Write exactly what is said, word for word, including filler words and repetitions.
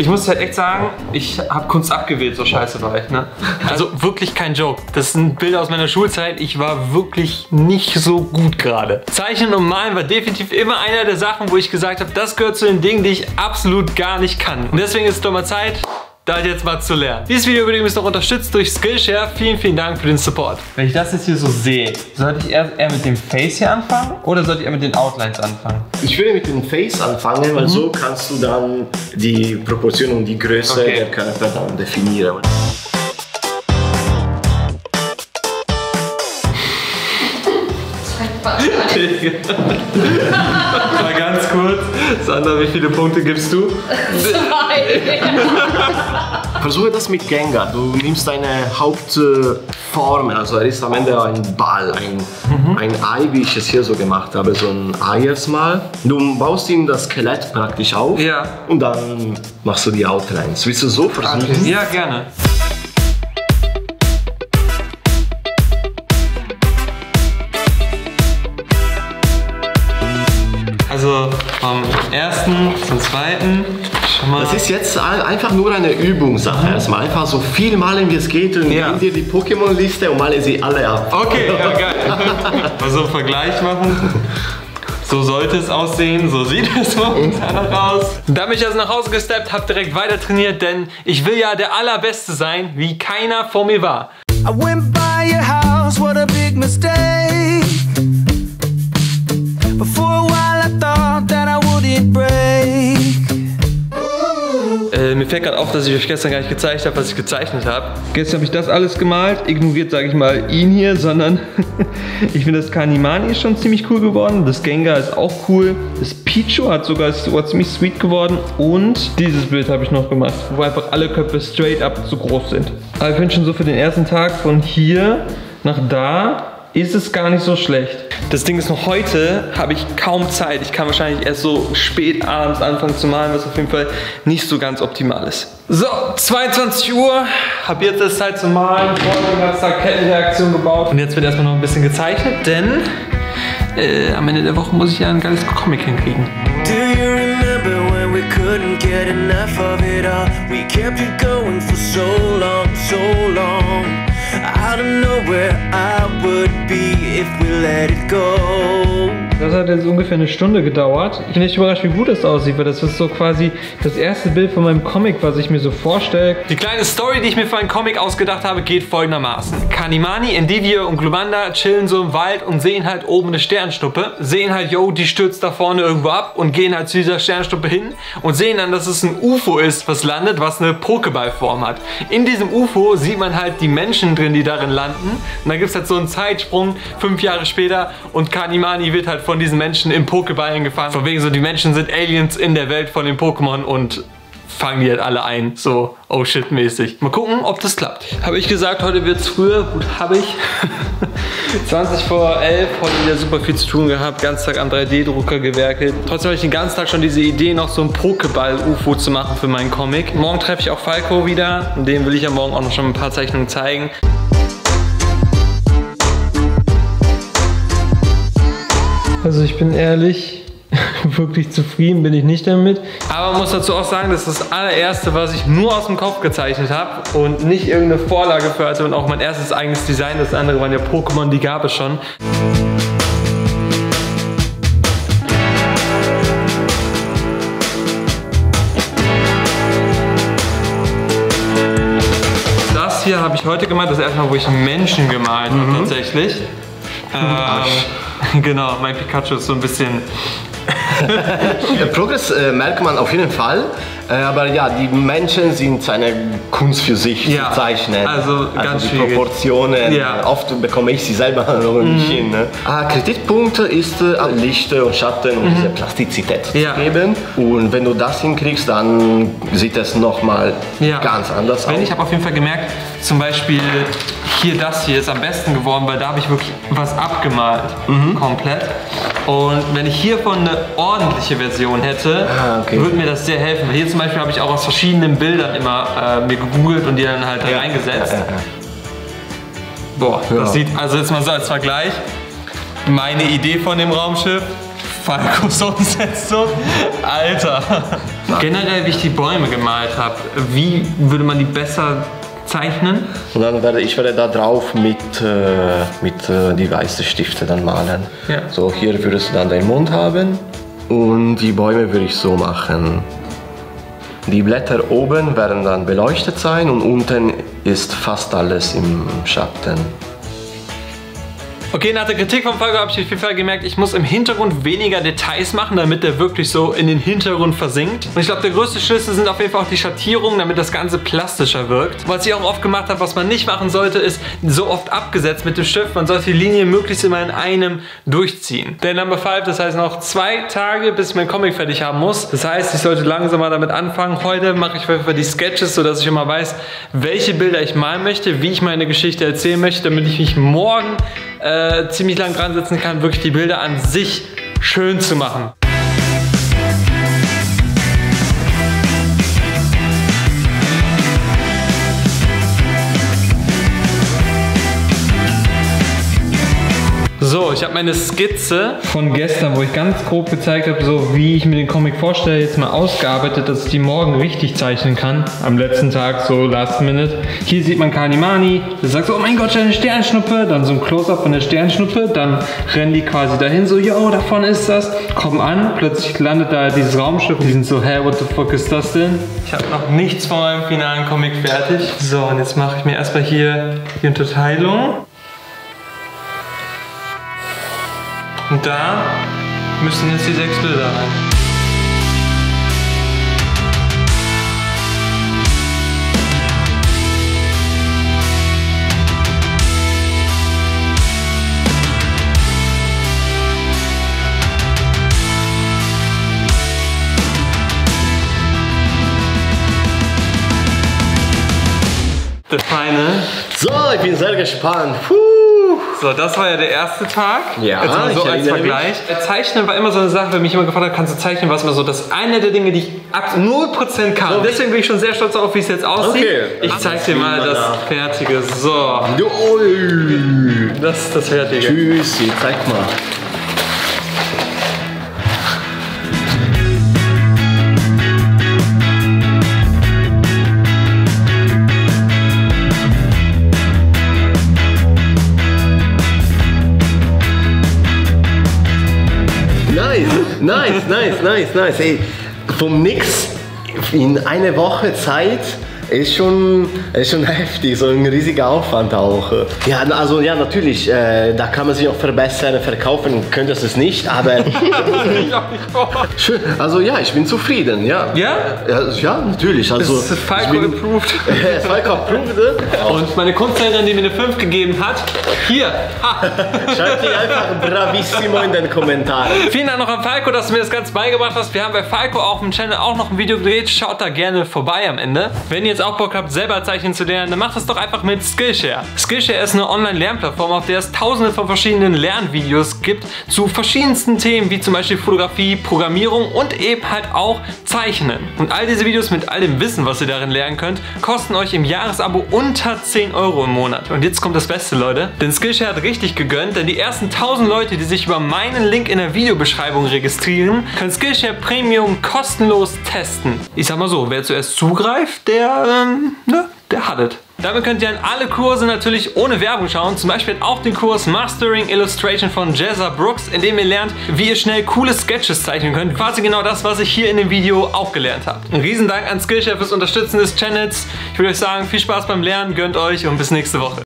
Ich muss halt echt sagen, ich habe Kunst abgewählt, so scheiße war ich, ne? Also wirklich kein Joke. Das sind Bilder aus meiner Schulzeit. Ich war wirklich nicht so gut gerade. Zeichnen und Malen war definitiv immer einer der Sachen, wo ich gesagt habe, das gehört zu den Dingen, die ich absolut gar nicht kann. Und deswegen ist es doch mal Zeit, da jetzt mal zu lernen. Dieses Video wird übrigens noch unterstützt durch Skillshare. Vielen, vielen Dank für den Support. Wenn ich das jetzt hier so sehe, sollte ich erst eher mit dem Face hier anfangen oder sollte ich eher mit den Outlines anfangen? Ich würde mit dem Face anfangen, weil mhm. so kannst du dann die Proportion und die Größe okay. der Charakter dann definieren. Mal ganz kurz, Sandra, wie viele Punkte gibst du? Zwei. Versuche das mit Gengar. Du nimmst deine Hauptform, also er ist am Ende ein Ball, ein, mhm. ein Ei, wie ich es hier so gemacht habe, so ein Ei erstmal. Du baust ihm das Skelett praktisch auf ja. und dann machst du die Outlines. Willst du so versuchen? Okay. Ja, gerne. Also vom ersten zum zweiten. Schon mal. Das ist jetzt einfach nur eine Übungssache. Mhm. Erstmal einfach so viel malen wie es geht und ja. nimm dir die Pokémon-Liste und male sie alle ab. Okay, ja, geil. Mal so einen Vergleich machen. So sollte es aussehen, so sieht es momentan noch aus. Da bin ich also nach Hause gesteppt, hab direkt weiter trainiert, denn ich will ja der Allerbeste sein, wie keiner vor mir war. I went by your house, what a big mistake. Before a while I thought that I wouldn't break. Äh, mir fällt gerade auf, dass ich euch gestern gar nicht gezeigt habe, was ich gezeichnet habe. Gestern habe ich das alles gemalt, ignoriert, sage ich mal, ihn hier, sondern ich finde das Kanimani ist schon ziemlich cool geworden. Das Gengar ist auch cool. Das Pichu hat sogar, ist sogar ziemlich sweet geworden. Und dieses Bild habe ich noch gemacht, wo einfach alle Köpfe straight up zu groß sind. Aber ich finde schon so für den ersten Tag von hier nach da ist es gar nicht so schlecht. Das Ding ist noch, heute habe ich kaum Zeit. Ich kann wahrscheinlich erst so spät abends anfangen zu malen, was auf jeden Fall nicht so ganz optimal ist. So, zweiundzwanzig Uhr, habe jetzt das Zeit zu malen, vorhin den ganzen Tag Kettenreaktion gebaut und jetzt wird erstmal noch ein bisschen gezeichnet, denn äh, am Ende der Woche muss ich ja ein geiles Comic hinkriegen. Do you remember when we couldn't get enough of it all? We kept it going for so long, so long. I don't know where I would be if we let it go. Das hat jetzt ungefähr eine Stunde gedauert. Ich bin echt überrascht, wie gut das aussieht, weil das ist so quasi das erste Bild von meinem Comic, was ich mir so vorstelle. Die kleine Story, die ich mir für einen Comic ausgedacht habe, geht folgendermaßen. Kanimani, Endivir und Glumanda chillen so im Wald und sehen halt oben eine Sternschnuppe. Sehen halt, yo, die stürzt da vorne irgendwo ab und gehen halt zu dieser Sternschnuppe hin und sehen dann, dass es ein U F O ist, was landet, was eine Pokéball-Form hat. In diesem U F O sieht man halt die Menschen drin, die darin landen. Und dann gibt es halt so einen Zeitsprung, fünf Jahre später, und Kanimani wird halt von diesen Menschen im Pokeballen gefangen. Von wegen so, die Menschen sind Aliens in der Welt von den Pokémon und fangen die halt alle ein. So, oh shit mäßig. Mal gucken, ob das klappt. Habe ich gesagt, heute wird es früher. Gut, habe ich. zwanzig vor elf, heute wieder super viel zu tun gehabt. Ganzen Tag am drei D Drucker gewerkelt. Trotzdem habe ich den ganzen Tag schon diese Idee, noch so ein Pokéball-U F O zu machen für meinen Comic. Morgen treffe ich auch Falco wieder. Und dem will ich ja morgen auch noch schon ein paar Zeichnungen zeigen. Also ich bin ehrlich, wirklich zufrieden bin ich nicht damit. Aber man muss dazu auch sagen, das ist das allererste, was ich nur aus dem Kopf gezeichnet habe und nicht irgendeine Vorlage für, also auch mein erstes eigenes Design. Das andere waren ja Pokémon, die gab es schon. Das hier habe ich heute gemalt, das erste Mal, wo ich Menschen gemalt habe, mhm. tatsächlich. Ähm, genau, mein Pikachu ist so ein bisschen... Progress äh, merkt man auf jeden Fall, äh, aber ja, die Menschen sind eine Kunst für sich ja, zu zeichnen. Also, ganz also die schwierig. Proportionen, ja. Oft bekomme ich sie selber noch mhm. nicht hin. Ne? Ah, Kritikpunkt ist äh, Licht und Schatten und mhm. diese Plastizität ja. zu geben. Und wenn du das hinkriegst, dann sieht es nochmal ja. ganz anders aus. Ich habe auf jeden Fall gemerkt, zum Beispiel hier das hier ist am besten geworden, weil da habe ich wirklich was abgemalt, mhm. komplett. Und wenn ich hiervon eine ordentliche Version hätte, ah, okay. würde mir das sehr helfen. Hier zum Beispiel habe ich auch aus verschiedenen Bildern immer äh, mir gegoogelt und die dann halt ja. reingesetzt. Ja, ja, ja. Boah, ja. das sieht, also jetzt mal so als Vergleich, meine Idee von dem Raumschiff, Falcos Umsetzung, Alter. Generell, wie ich die Bäume gemalt habe, wie würde man die besser zeichnen? Und dann werde ich werde da drauf mit, äh, mit äh, die weißen Stifte dann malen. Ja. So, hier würdest du dann deinen Mund haben und die Bäume würde ich so machen. Die Blätter oben werden dann beleuchtet sein und unten ist fast alles im Schatten. Okay, nach der Kritik vom Falco habe ich auf jeden Fall gemerkt, ich muss im Hintergrund weniger Details machen, damit der wirklich so in den Hintergrund versinkt. Und ich glaube, der größte Schlüssel sind auf jeden Fall auch die Schattierungen, damit das Ganze plastischer wirkt. Was ich auch oft gemacht habe, was man nicht machen sollte, ist so oft abgesetzt mit dem Stift. Man sollte die Linie möglichst immer in einem durchziehen. Der Number fünf, das heißt noch zwei Tage, bis ich mein Comic fertig haben muss. Das heißt, ich sollte langsam mal damit anfangen. Heute mache ich auf jeden Fall die Sketches, sodass ich immer weiß, welche Bilder ich malen möchte, wie ich meine Geschichte erzählen möchte, damit ich mich morgen Äh, ziemlich lang dran sitzen kann, wirklich die Bilder an sich schön zu machen. So, ich habe meine Skizze von gestern, wo ich ganz grob gezeigt habe, so wie ich mir den Comic vorstelle, jetzt mal ausgearbeitet, dass ich die morgen richtig zeichnen kann. Am letzten Tag, so last minute. Hier sieht man Kanimani, der sagt so, oh mein Gott, eine Sternschnuppe. Dann so ein Close-Up von der Sternschnuppe. Dann rennen die quasi dahin, so, yo, davon ist das. Kommen an, plötzlich landet da dieses Raumschiff. Die sind so, hä, what the fuck ist das denn? Ich habe noch nichts von meinem finalen Comic fertig. So, und jetzt mache ich mir erstmal hier die Unterteilung. Und da müssen jetzt die sechs Bilder rein. Das Feine. So, ich bin sehr gespannt. Puh. So, das war ja der erste Tag. Ja, jetzt mal so ich als Vergleich. Mich. Zeichnen war immer so eine Sache, wenn mich immer gefragt hat, kannst du zeichnen, war es immer so, dass eine der Dinge, die ich ab null Prozent kann. So, deswegen bin ich schon sehr stolz darauf, wie es jetzt aussieht. Okay. Ich zeig dir mal das Fertige. So. Das ist das Fertige. Tschüssi, zeig mal. Nice, nice, nice, nice. Ey, vom Nix in eine Woche Zeit ist schon, ist schon heftig, so ein riesiger Aufwand auch. Ja, also ja, natürlich, äh, da kann man sich auch verbessern, verkaufen könnte es nicht, aber schön. Also ja, ich bin zufrieden, ja. Ja? Ja, ja natürlich. Also, das ist Falco bin, approved. Falco approved. Und meine Kunstlehrerin, die mir eine fünf gegeben hat, hier. Schreibt ihr einfach bravissimo in den Kommentaren. Vielen Dank noch an Falco, dass du mir das Ganze beigebracht hast. Wir haben bei Falco auf dem Channel auch noch ein Video gedreht. Schaut da gerne vorbei am Ende. Wenn ihr jetzt auch Bock habt, selber zeichnen zu lernen, dann macht das doch einfach mit Skillshare. Skillshare ist eine Online-Lernplattform, auf der es tausende von verschiedenen Lernvideos gibt zu verschiedensten Themen, wie zum Beispiel Fotografie, Programmierung und eben halt auch Zeichnen. Und all diese Videos mit all dem Wissen, was ihr darin lernen könnt, kosten euch im Jahresabo unter zehn Euro im Monat. Und jetzt kommt das Beste, Leute. Denn Skillshare hat richtig gegönnt, denn die ersten tausend Leute, die sich über meinen Link in der Videobeschreibung registrieren, können Skillshare Premium kostenlos testen. Ich sag mal so, wer zuerst zugreift, der, ähm, ne, der hat es. Damit könnt ihr an alle Kurse natürlich ohne Werbung schauen. Zum Beispiel auch den Kurs Mastering Illustration von Jezza Brooks, in dem ihr lernt, wie ihr schnell coole Sketches zeichnen könnt. Quasi genau das, was ich hier in dem Video auch gelernt habe. Ein Riesendank an Skillshare fürs Unterstützen des Channels. Ich würde euch sagen, viel Spaß beim Lernen, gönnt euch und bis nächste Woche.